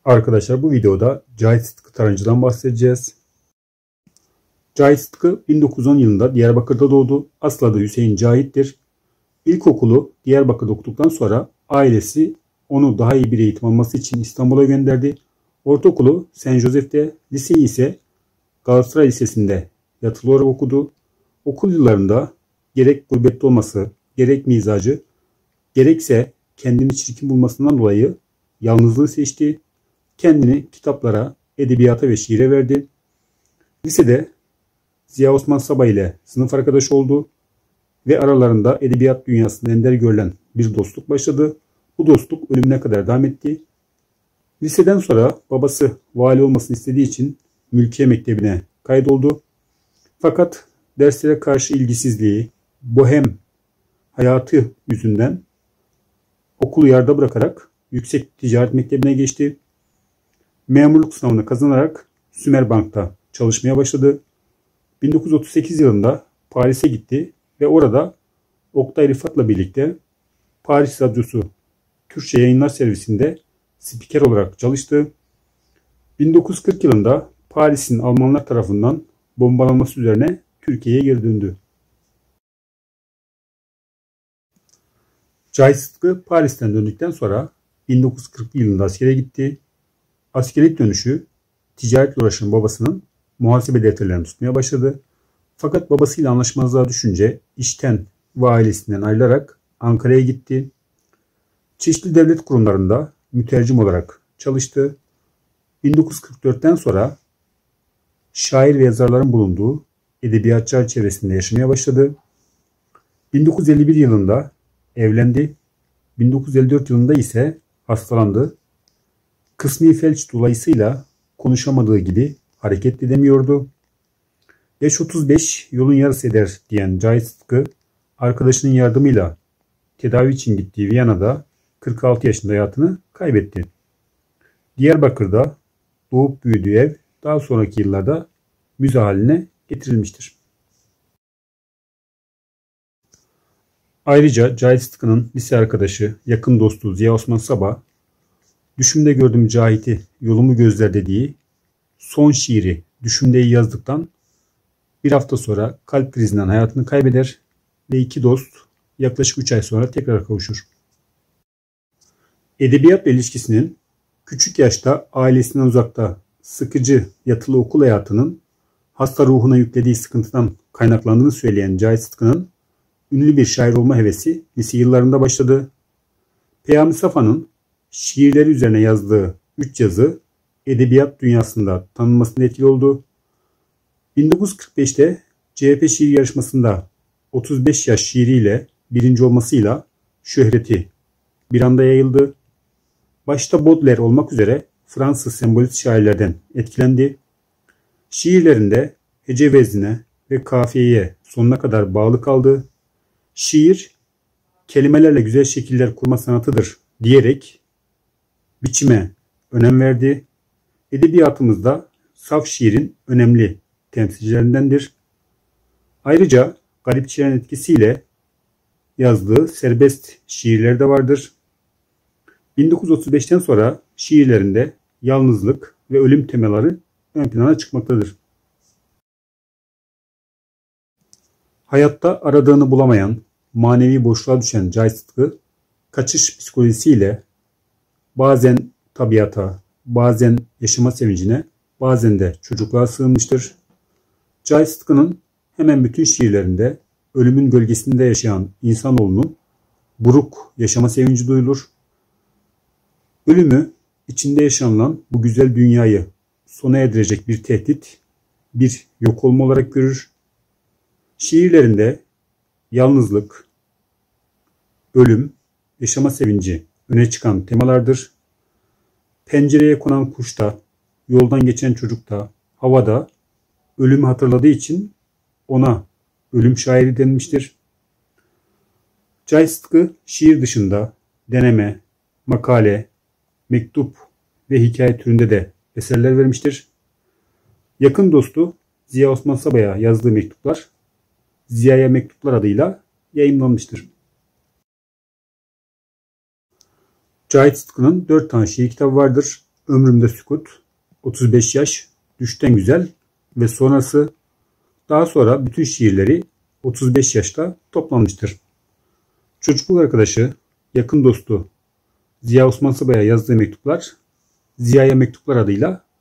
Arkadaşlar bu videoda Cahit Sıtkı Tarancı'dan bahsedeceğiz. Cahit Sıtkı 1910 yılında Diyarbakır'da doğdu. Asıl adı Hüseyin Cahit'tir. İlkokulu Diyarbakır'da okuduktan sonra ailesi onu daha iyi bir eğitim alması için İstanbul'a gönderdi. Ortaokulu Saint Joseph'te, liseyi ise Galatasaray Lisesi'nde yatılı olarak okudu. Okul yıllarında gerek gurbette olması, gerek mizacı, gerekse kendini çirkin bulmasından dolayı yalnızlığı seçti. Kendini kitaplara, edebiyata ve şiire verdi. Lisede Ziya Osman Saba ile sınıf arkadaşı oldu ve aralarında edebiyat dünyasında ender görülen bir dostluk başladı. Bu dostluk ölümüne kadar devam etti. Liseden sonra babası vali olmasını istediği için Mülkiye Mektebi'ne kaydoldu. Fakat derslere karşı ilgisizliği, bohem hayatı yüzünden okulu yarıda bırakarak Yüksek Ticaret Mektebi'ne geçti. Memurluk sınavını kazanarak Sümerbank'ta çalışmaya başladı. 1938 yılında Paris'e gitti ve orada Oktay Rıfat'la birlikte Paris Radyosu Türkçe Yayınlar Servisi'nde spiker olarak çalıştı. 1940 yılında Paris'in Almanlar tarafından bombalanması üzerine Türkiye'ye geri döndü. Cahit Sıtkı Paris'ten döndükten sonra 1940 yılında askere gitti. Askerlik dönüşü ticaretle uğraşan babasının muhasebe defterlerini tutmaya başladı. Fakat babasıyla anlaşmazlığa düşünce işten ve ailesinden ayrılarak Ankara'ya gitti. Çeşitli devlet kurumlarında mütercim olarak çalıştı. 1944'ten sonra şair ve yazarların bulunduğu edebiyatçılar çevresinde yaşamaya başladı. 1951 yılında evlendi. 1954 yılında ise hastalandı. Kısmi felç dolayısıyla konuşamadığı gibi hareket edemiyordu. Yaş 35 yolun yarısı eder diyen Cahit Sıtkı arkadaşının yardımıyla tedavi için gittiği Viyana'da 46 yaşında hayatını kaybetti. Diyarbakır'da doğup büyüdüğü ev daha sonraki yıllarda müze haline getirilmiştir. Ayrıca Cahit Sıtkı'nın lise arkadaşı, yakın dostu Ziya Osman Saba, "Düşümde gördüm Cahit'i, yolumu gözler" dediği son şiiri Düşümde'yi yazdıktan bir hafta sonra kalp krizinden hayatını kaybeder ve iki dost yaklaşık 3 ay sonra tekrar kavuşur. Edebiyatla ilişkisinin küçük yaşta ailesinden uzakta sıkıcı yatılı okul hayatının hasta ruhuna yüklediği sıkıntıdan kaynaklandığını söyleyen Cahit Sıtkı'nın ünlü bir şair olma hevesi lise yıllarında başladı. Peyami Safa'nın şiirleri üzerine yazdığı 3 yazı edebiyat dünyasında tanınmasına etkili oldu. 1945'te CHP şiir yarışmasında 35 yaş şiiriyle birinci olmasıyla şöhreti bir anda yayıldı. Başta Baudelaire olmak üzere Fransız sembolist şairlerden etkilendi. Şiirlerinde hece veznine ve kafiyeye sonuna kadar bağlı kaldı. Şiir, kelimelerle güzel şekiller kurma sanatıdır diyerek biçime önem verdi. Edebiyatımızda saf şiirin önemli temsilcilerindendir. Ayrıca garipçilerin etkisiyle yazdığı serbest şiirleri de vardır. 1935'ten sonra şiirlerinde yalnızlık ve ölüm temaları ön plana çıkmaktadır. Hayatta aradığını bulamayan, manevi boşluğa düşen Cahit Sıtkı, kaçış psikolojisiyle bazen tabiata, bazen yaşama sevincine, bazen de çocukluğa sığınmıştır. Cahit Sıtkı'nın hemen bütün şiirlerinde ölümün gölgesinde yaşayan insanoğlunun buruk yaşama sevinci duyulur. Ölümü, içinde yaşanılan bu güzel dünyayı sona erdirecek bir tehdit, bir yok olma olarak görür. Şiirlerinde yalnızlık, ölüm, yaşama sevinci öne çıkan temalardır. Pencereye konan kuşta, yoldan geçen çocukta, havada ölümü hatırladığı için ona ölüm şairi denmiştir. Cahit Sıtkı şiir dışında deneme, makale, mektup ve hikaye türünde de eserler vermiştir. Yakın dostu Ziya Osman Saba'ya yazdığı mektuplar Ziya'ya Mektuplar adıyla yayımlanmıştır. Cahit Sıtkı'nın 4 tane şiir kitabı vardır. Ömrümde Sükut, 35 yaş, Düşten Güzel ve sonrası. Daha sonra bütün şiirleri 35 yaşta toplanmıştır. Çocukluk arkadaşı, yakın dostu Ziya Osman Sabah'a yazdığı mektuplar Ziya'ya mektuplar adıyla